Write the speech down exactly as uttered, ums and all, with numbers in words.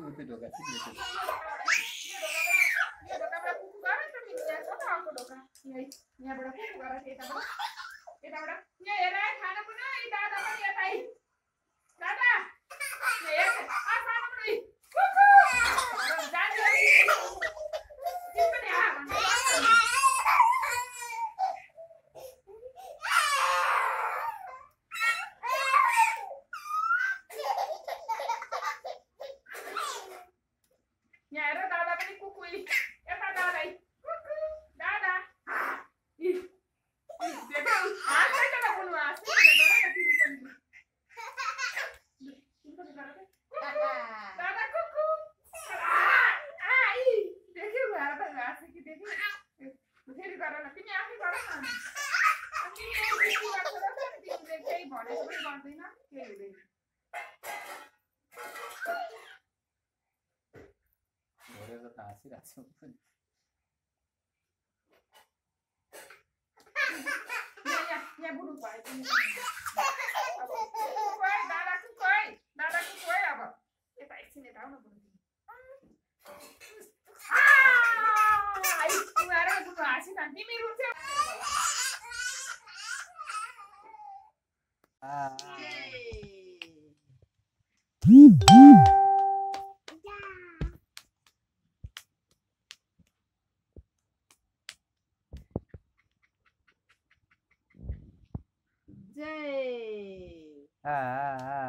itu doga sini itu. Ya doga berapa kuku garas tapi ya kota aku doga. Ya ya berapa kuku garas kita berapa? Kita berapa? Ya ya rai खाना पुन्हा इथं आता पण येत आहे. दादा ya ya ah खाना पुन्हा कुकू. दादा simpen ya. Ya ada dada पनि कुकु यता दादा कुकु दादा इ देखौ आकै त बोल्नु आछ दादा कुकु आई देखौ घर त आछ कि देखौ फेरि गर न तिमी आफै गर न तिमी यति गर्छ र तिमीले केही भनेको पनि गर्दैन के हुँदैन ओरेर त हाँसिरहेको छु यहाँ बुढो भयो तिमी अब कोही दादाको कोही दादाको कोही अब यता एकछिन यता आऊ न बुढो आई उहाँएर बुढो हाँसी न तिमी रुन्छौ जय आ